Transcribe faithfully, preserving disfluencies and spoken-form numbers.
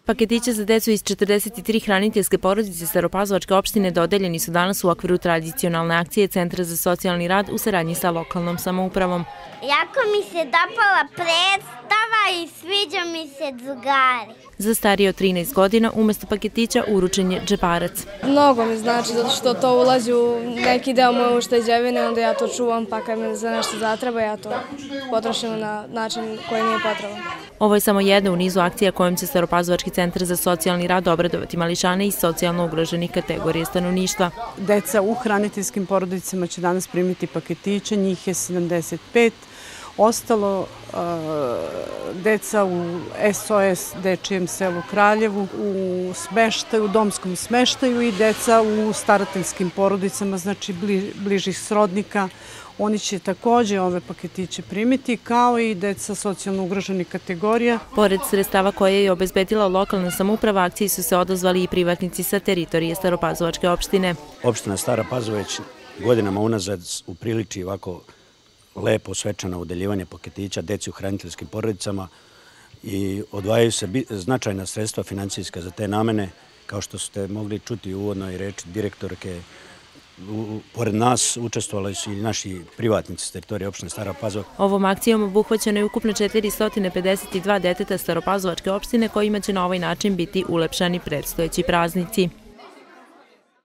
Paketiće za decu iz četrdeset tri hraniteljske porodice Staropazovačke opštine dodeljeni su danas u okviru tradicionalne akcije Centra za socijalni rad u saradnji sa lokalnom samoupravom. Jako mi se dopala predstava i sviđa mi se drugari. Za starije od trinaest godina umesto paketića uručen je džeparac. Mnogo mi znači, zato što to ulazi u neki deo moje ušteđevine, onda ja to čuvam, pa kad mi za nešto zatreba, ja to potrošim na način koji nije potreban. Ovo je samo jedna u nizu akcija kojom će Staropazovački centar za socijalni rad obradovati mališane iz socijalno ugroženih kategorije stanovništva. Deca u hraniteljskim porodicama će danas primiti paketiće, njih je sedamdeset pet. Ostalo deca u S O S dečijem selu Kraljevu, u smeštaju, domskom smeštaju i deca u starateljskim porodicama, znači bližih srodnika. Oni će također ove paketiće primiti, kao i deca socijalno ugroženih kategorija. Pored sredstava koje je obezbedila lokalna samouprava, akciji su se odazvali i privatnici sa teritorije Staropazovačke opštine. Opština Stara Pazova već godinama unazad upriliči ovako lepo svečano udeljivanje paketića deci u hraniteljskim porodicama i odvajaju se značajna sredstva financijska za te namene, kao što ste mogli čuti u uvodnoj reči direktorke. Pored nas učestvovali su i naši privatnici s teritorije opštine Stara Pazova. Ovom akcijom obuhvaćeno je ukupno četiristo pedeset dva deteta Staropazovačke opštine kojima će na ovaj način biti ulepšani predstojeći praznici.